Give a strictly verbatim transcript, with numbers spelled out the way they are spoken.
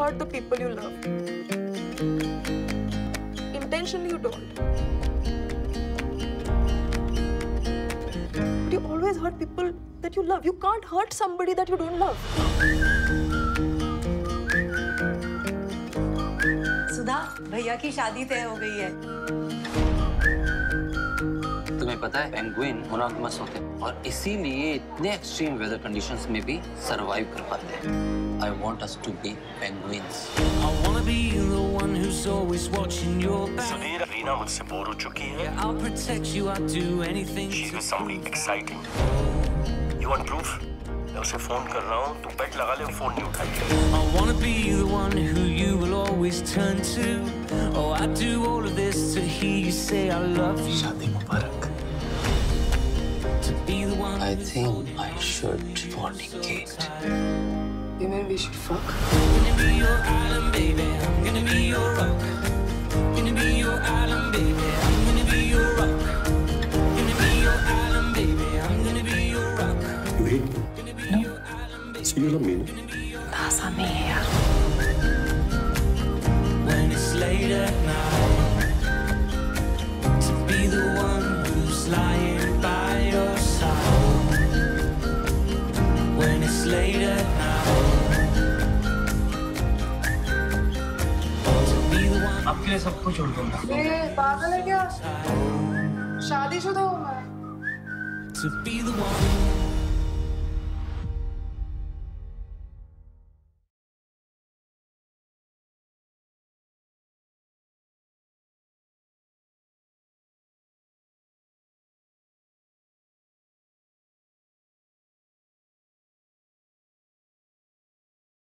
hurt the people you love. Intentionally you don't. But you always hurt people that you love. You can't hurt somebody that you don't love. सुधा, भैया की शादी तय हो गई है। तुम्हें पता है पेंगुइन मोनोगमस होते हैं और इसीलिए इतने एक्सट्रीम वेदर कंडीशंस में भी सरवाइव कर पाते हैं। I want us to be penguins. I wanna be the one who's always watching your back. Sudhir, Reena मुझसे बोर हो चुकी है। Yeah, I'll protect you. I'll do anything. She's with somebody exciting. You want proof? मैं उसे phone कर रहा हूँ, तू बेट लगा ले, फोन नहीं उठाएगी। I wanna be the one who you will always turn to. Oh, I do all of this to hear you say I love you. शादी मुबारक। To be the one. I think I should fornicate. You mean we should fuck? I'm gonna be your island, baby. I'm gonna be your rock. Gonna be your island, baby. I'm gonna be your rock. Gonna be your island, baby. I'm gonna be your rock. You hate me? No. So you love me, no? आसान नहीं है यार। When it's late at night, to be the one who's lying by your side. When it's late at night, to be the one. आपके लिए सब कुछ छोड़ दूंगा। ये पागल है क्या? शादीशुदा हूँ मैं। To be the one.